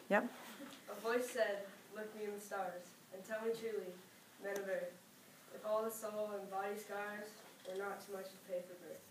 Yep. A voice said, "Look me in the stars, and tell me truly, men of earth, if all the soul and body scars were not too much to pay for birth."